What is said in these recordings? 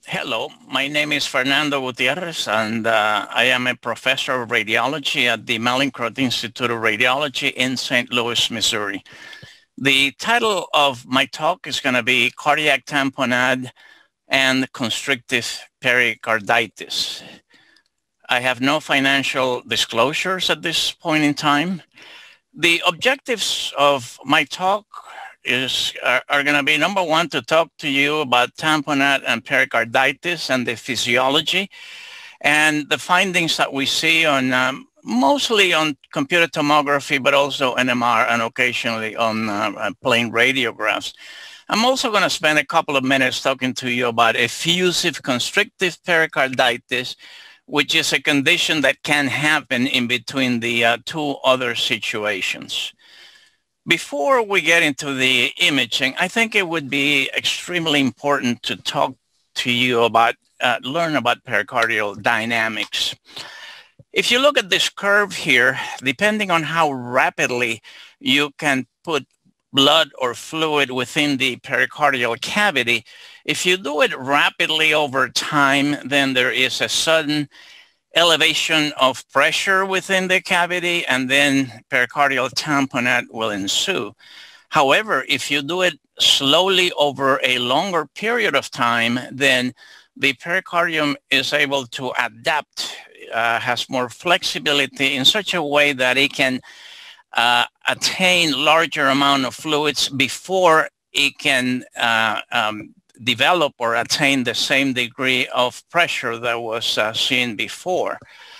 Hello, my name is Fernando Gutierrez, and I am a professor of radiology at the Mallinckrodt Institute of Radiology in St. Louis, Missouri. The title of my talk is going to be Cardiac Tamponade and Constrictive Pericarditis. I have no financial disclosures at this point in time. The objectives of my talk are going to be, number one, to talk to you about tamponade and pericarditis and the physiology and the findings that we see on mostly on computer tomography, but also NMR and occasionally on plain radiographs. I'm also going to spend a couple of minutes talking to you about effusive constrictive pericarditis, which is a condition that can happen in between the two other situations. Before we get into the imaging, I think it would be extremely important to talk to you about, learn about pericardial dynamics. If you look at this curve here, depending on how rapidly you can put blood or fluid within the pericardial cavity, if you do it rapidly over time, then there is a sudden elevation of pressure within the cavity, and then pericardial tamponade will ensue. However, if you do it slowly over a longer period of time, then the pericardium is able to adapt, has more flexibility in such a way that it can attain larger amount of fluids before it can develop or attain the same degree of pressure that was seen before.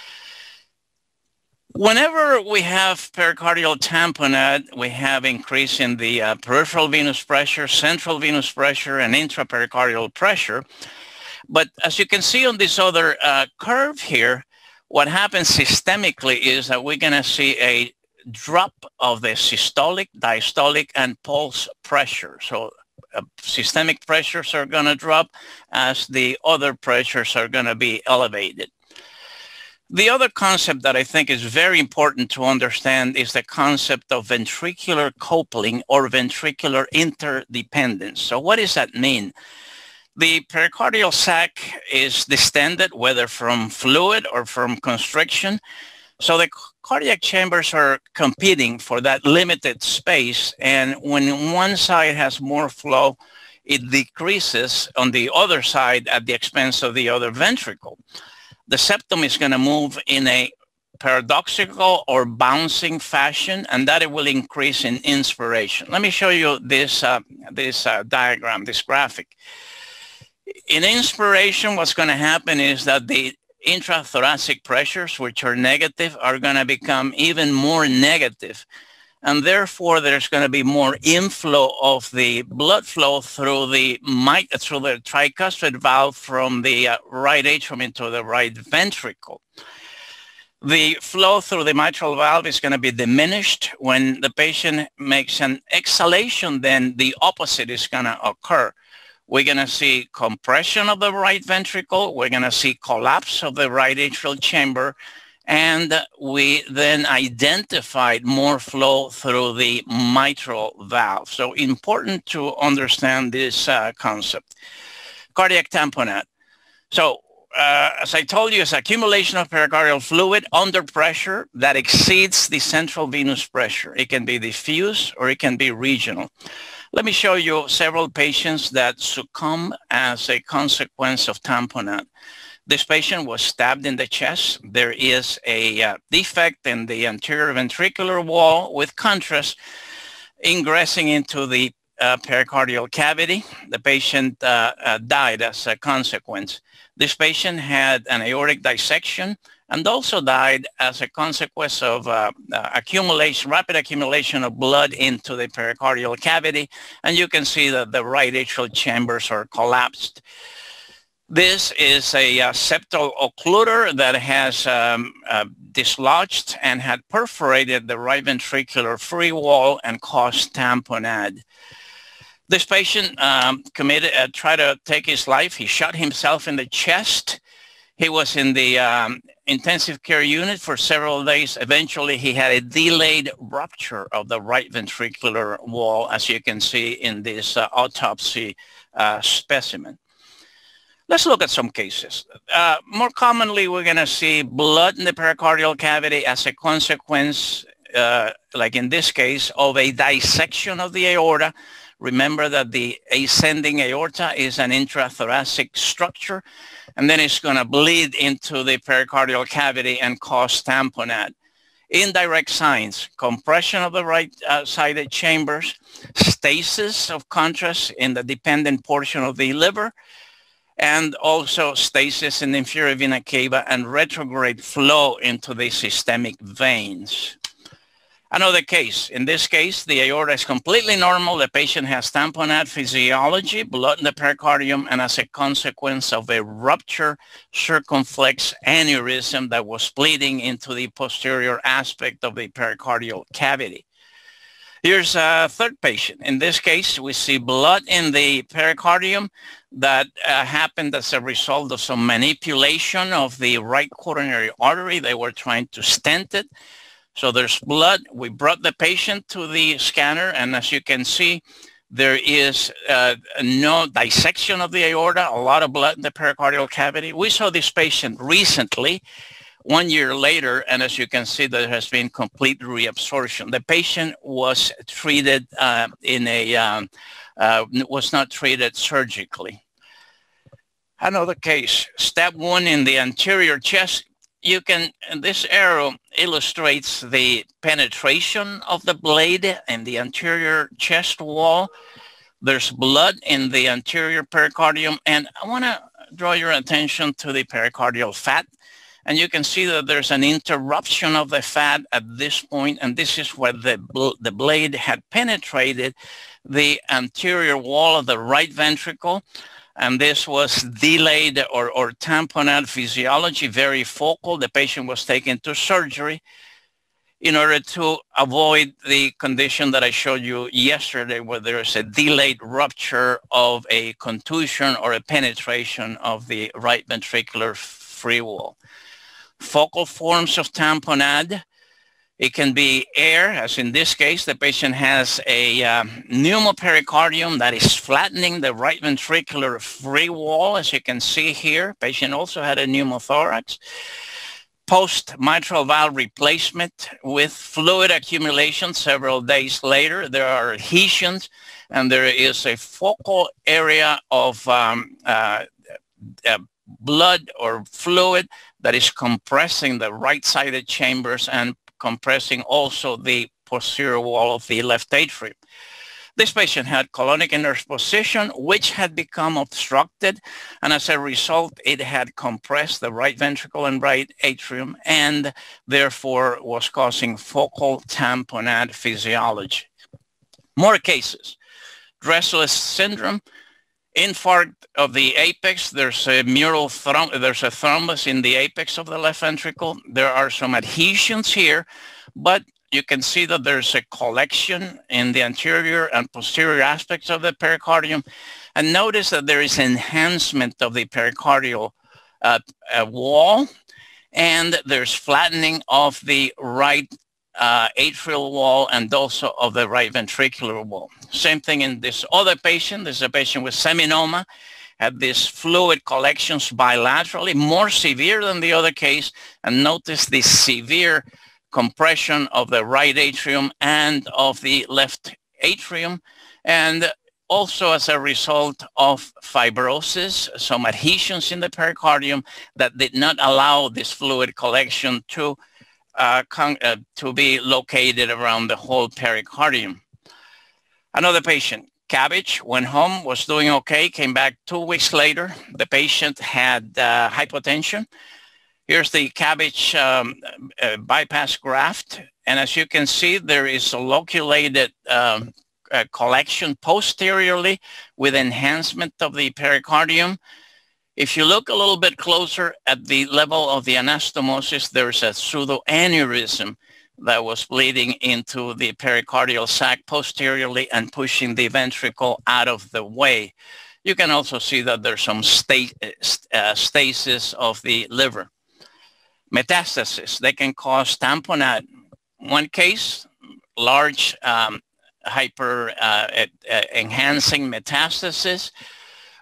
Whenever we have pericardial tamponade, we have increase in the peripheral venous pressure, central venous pressure, and intrapericardial pressure. But as you can see on this other curve here, what happens systemically is that we're going to see a drop of the systolic, diastolic, and pulse pressure. So systemic pressures are going to drop as the other pressures are going to be elevated. The other concept that I think is very important to understand is the concept of ventricular coupling or ventricular interdependence. So what does that mean? The pericardial sac is distended, whether from fluid or from constriction. So the cardiac chambers are competing for that limited space, and when one side has more flow, it decreases on the other side at the expense of the other ventricle. The septum is going to move in a paradoxical or bouncing fashion, and that it will increase in inspiration. Let me show you this diagram, this graphic. In inspiration, what's going to happen is that the intrathoracic pressures, which are negative, are going to become even more negative. And therefore, there's going to be more inflow of the blood flow through the tricuspid valve from the right atrium into the right ventricle. The flow through the mitral valve is going to be diminished. When the patient makes an exhalation, then the opposite is going to occur. We're going to see compression of the right ventricle. We're going to see collapse of the right atrial chamber. And we then identified more flow through the mitral valve. So important to understand this concept. Cardiac tamponade. So as I told you, it's accumulation of pericardial fluid under pressure that exceeds the central venous pressure. It can be diffuse or it can be regional. Let me show you several patients that succumb as a consequence of tamponade. This patient was stabbed in the chest. There is a defect in the anterior ventricular wall with contrast ingressing into the pericardial cavity. The patient died as a consequence. This patient had an aortic dissection and also died as a consequence of rapid accumulation of blood into the pericardial cavity. And you can see that the right atrial chambers are collapsed. This is a septal occluder that has dislodged and had perforated the right ventricular free wall and caused tamponade. This patient tried to take his life. He shot himself in the chest. He was in the intensive care unit for several days. Eventually, he had a delayed rupture of the right ventricular wall, as you can see in this autopsy specimen. Let's look at some cases. More commonly, we're going to see blood in the pericardial cavity as a consequence, like in this case, of a dissection of the aorta. Remember that the ascending aorta is an intrathoracic structure, and then it's going to bleed into the pericardial cavity and cause tamponade. Indirect signs: compression of the right-sided chambers, stasis of contrast in the dependent portion of the liver, and also stasis in the inferior vena cava and retrograde flow into the systemic veins. Another case: in this case, the aorta is completely normal. The patient has tamponade physiology, blood in the pericardium, and as a consequence of a rupture circumflex aneurysm that was bleeding into the posterior aspect of the pericardial cavity. Here's a third patient. In this case, we see blood in the pericardium that happened as a result of some manipulation of the right coronary artery. They were trying to stent it. So there's blood. We brought the patient to the scanner, and as you can see, there is no dissection of the aorta, a lot of blood in the pericardial cavity. We saw this patient recently, 1 year later, and as you can see, there has been complete reabsorption. The patient was treated was not treated surgically. Another case: step one in the anterior chest. This arrow illustrates the penetration of the blade in the anterior chest wall. There's blood in the anterior pericardium, and I want to draw your attention to the pericardial fat. And you can see that there's an interruption of the fat at this point, and this is where the blade had penetrated the anterior wall of the right ventricle. And this was delayed or tamponade physiology, very focal. The patient was taken to surgery in order to avoid the condition that I showed you yesterday, where there is a delayed rupture of a contusion or a penetration of the right ventricular free wall. Focal forms of tamponade: it can be air, as in this case, the patient has a pneumopericardium that is flattening the right ventricular free wall, as you can see here. Patient also had a pneumothorax. Post-mitral valve replacement with fluid accumulation several days later. There are adhesions, and there is a focal area of blood or fluid that is compressing the right-sided chambers and compressing also the posterior wall of the left atrium. This patient had colonic interposition, which had become obstructed, and as a result, it had compressed the right ventricle and right atrium, and therefore was causing focal tamponade physiology. More cases: Dressler's syndrome, infarct of the apex. There's a thrombus in the apex of the left ventricle. There are some adhesions here, but you can see that there's a collection in the anterior and posterior aspects of the pericardium. And notice that there is enhancement of the pericardial wall, and there's flattening of the right atrial wall and also of the right ventricular wall. Same thing in this other patient. This is a patient with seminoma, had these fluid collections bilaterally, more severe than the other case, and notice the severe compression of the right atrium and of the left atrium, and also as a result of fibrosis, some adhesions in the pericardium that did not allow this fluid collection to be located around the whole pericardium. Another patient, CABG, went home, was doing okay, came back 2 weeks later. The patient had hypotension. Here's the CABG bypass graft. And as you can see, there is a loculated collection posteriorly with enhancement of the pericardium. If you look a little bit closer at the level of the anastomosis, there's a pseudoaneurysm that was bleeding into the pericardial sac posteriorly and pushing the ventricle out of the way. You can also see that there's some stasis of the liver. Metastasis, they can cause tamponade. One case, large enhancing metastasis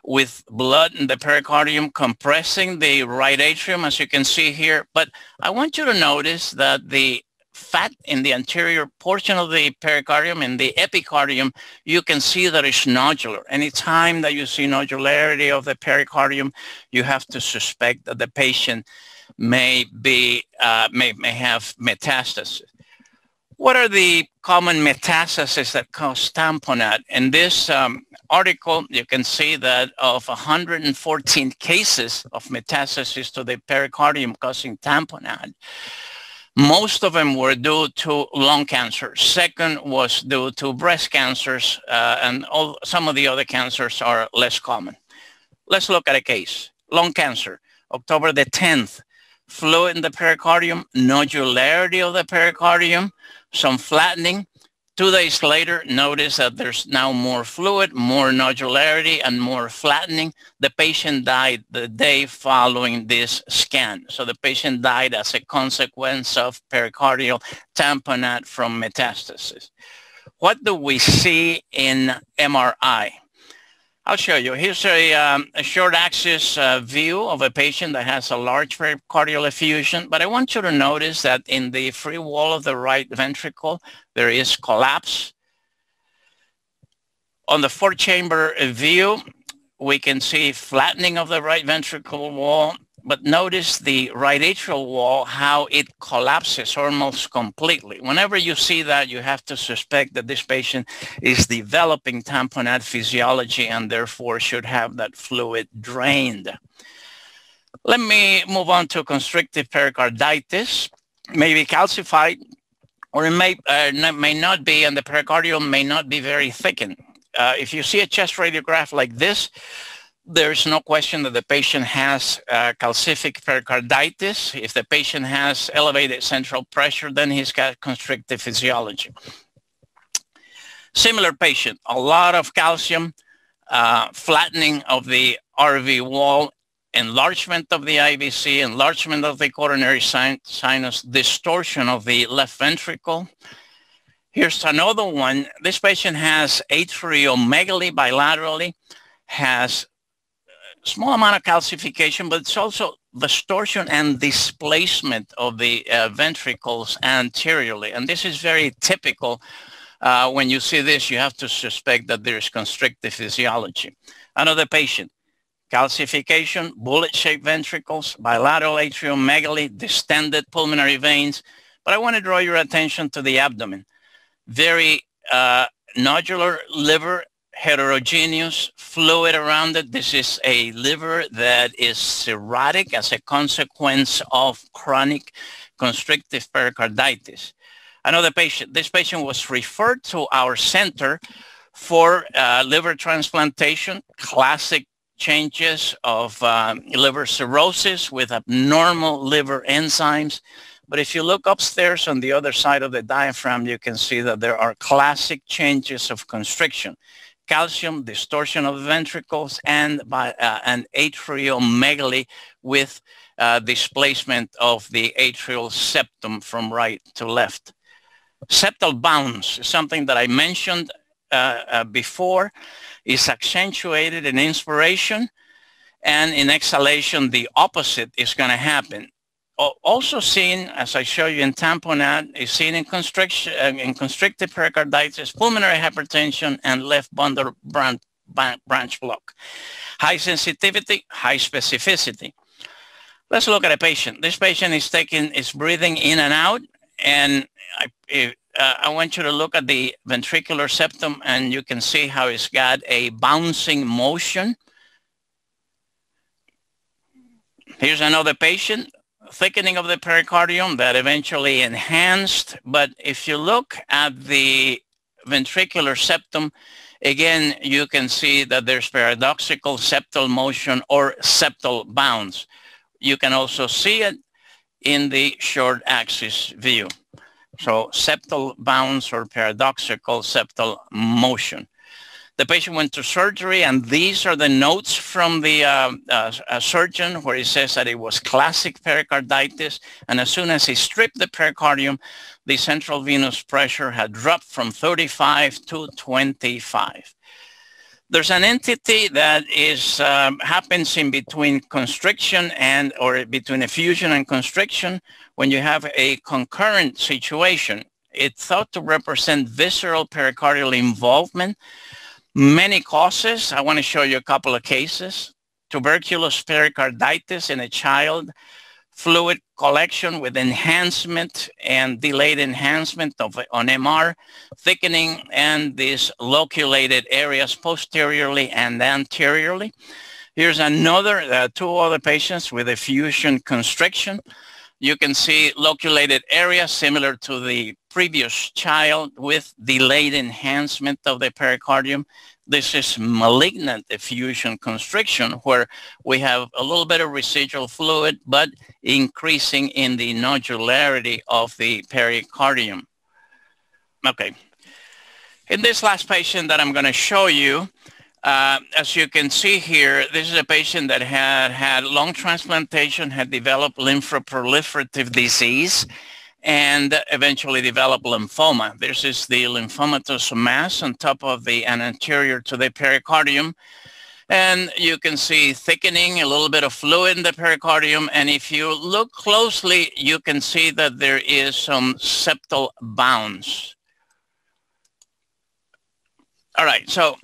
with blood in the pericardium compressing the right atrium, as you can see here. But I want you to notice that the fat in the anterior portion of the pericardium, in the epicardium, you can see that it's nodular. Anytime that you see nodularity of the pericardium, you have to suspect that the patient may have metastasis. What are the common metastases that cause tamponade? In this article, you can see that of 114 cases of metastasis to the pericardium causing tamponade, most of them were due to lung cancer. Second was due to breast cancers, and some of the other cancers are less common. Let's look at a case. Lung cancer, October the 10th, fluid in the pericardium, nodularity of the pericardium, some flattening. 2 days later, notice that there's now more fluid, more nodularity, and more flattening. The patient died the day following this scan. So the patient died as a consequence of pericardial tamponade from metastasis. What do we see in MRI? I'll show you. Here's a short axis view of a patient that has a large pericardial effusion, but I want you to notice that in the free wall of the right ventricle, there is collapse. On the 4-chamber view, we can see flattening of the right ventricle wall, but notice the right atrial wall, how it collapses almost completely. Whenever you see that, you have to suspect that this patient is developing tamponade physiology and therefore should have that fluid drained. Let me move on to constrictive pericarditis. It may be calcified, or it may not be, and the pericardium may not be very thickened. If you see a chest radiograph like this, there's no question that the patient has calcific pericarditis. If the patient has elevated central pressure, then he's got constrictive physiology. Similar patient, a lot of calcium, flattening of the RV wall, enlargement of the IVC, enlargement of the coronary sinus, distortion of the left ventricle. Here's another one. This patient has atriomegaly bilaterally, has small amount of calcification, but it's also distortion and displacement of the ventricles anteriorly. And this is very typical. When you see this, you have to suspect that there is constrictive physiology. Another patient, calcification, bullet-shaped ventricles, bilateral atriomegaly, distended pulmonary veins. But I want to draw your attention to the abdomen. Very nodular liver, heterogeneous fluid around it. This is a liver that is cirrhotic as a consequence of chronic constrictive pericarditis. Another patient, this patient was referred to our center for liver transplantation, classic changes of liver cirrhosis with abnormal liver enzymes. But if you look upstairs on the other side of the diaphragm, you can see that there are classic changes of constriction. Calcium, distortion of the ventricles, and atriomegaly with displacement of the atrial septum from right to left. Septal bounce is something that I mentioned before, is accentuated in inspiration, and in exhalation, the opposite is going to happen. Also seen, as I show you in tamponade, is seen in constriction, in constrictive pericarditis, pulmonary hypertension, and left bundle branch block. High sensitivity, high specificity. Let's look at a patient. This patient is breathing in and out, and I want you to look at the ventricular septum, and you can see how it's got a bouncing motion. Here's another patient. Thickening of the pericardium that eventually enhanced. But if you look at the ventricular septum, again, you can see that there's paradoxical septal motion or septal bounce. You can also see it in the short axis view. So septal bounce or paradoxical septal motion. The patient went to surgery, and these are the notes from the surgeon where he says that it was classic pericarditis. And as soon as he stripped the pericardium, the central venous pressure had dropped from 35 to 25. There's an entity that is happens in between constriction or between effusion and constriction when you have a concurrent situation. It's thought to represent visceral pericardial involvement. Many causes. I want to show you a couple of cases. Tuberculous pericarditis in a child, fluid collection with enhancement and delayed enhancement on MR, thickening, and these loculated areas posteriorly and anteriorly. Here's another, two other patients with effusion constriction. You can see loculated areas similar to the previous child with delayed enhancement of the pericardium. This is malignant effusion constriction, where we have a little bit of residual fluid, but increasing in the nodularity of the pericardium. Okay. In this last patient that I'm going to show you, as you can see here, this is a patient that had lung transplantation, had developed lymphoproliferative disease, and eventually developed lymphoma. This is the lymphomatous mass on top of and anterior to the pericardium. And you can see thickening, a little bit of fluid in the pericardium. And if you look closely, you can see that there is some septal bounds. All right, so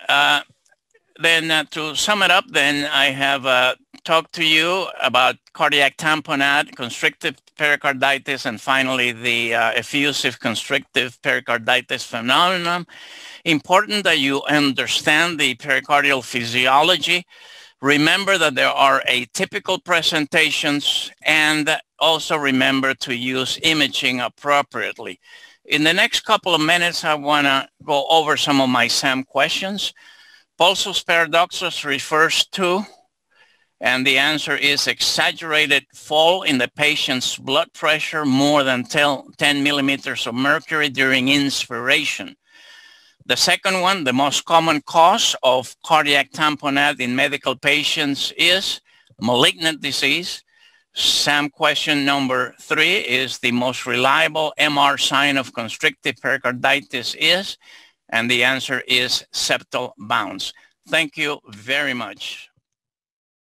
then to sum it up, then I have talked to you about cardiac tamponade, constrictive pericarditis, and finally the effusive constrictive pericarditis phenomenon. Important that you understand the pericardial physiology. Remember that there are atypical presentations, and also remember to use imaging appropriately. In the next couple of minutes, I want to go over some of my SAM questions. Pulsus paradoxus refers to, and the answer is exaggerated fall in the patient's blood pressure more than 10 millimeters of mercury during inspiration. The second one, the most common cause of cardiac tamponade in medical patients is malignant disease. SAM question number 3 is the most reliable MR sign of constrictive pericarditis is, and the answer is septal bounds. Thank you very much.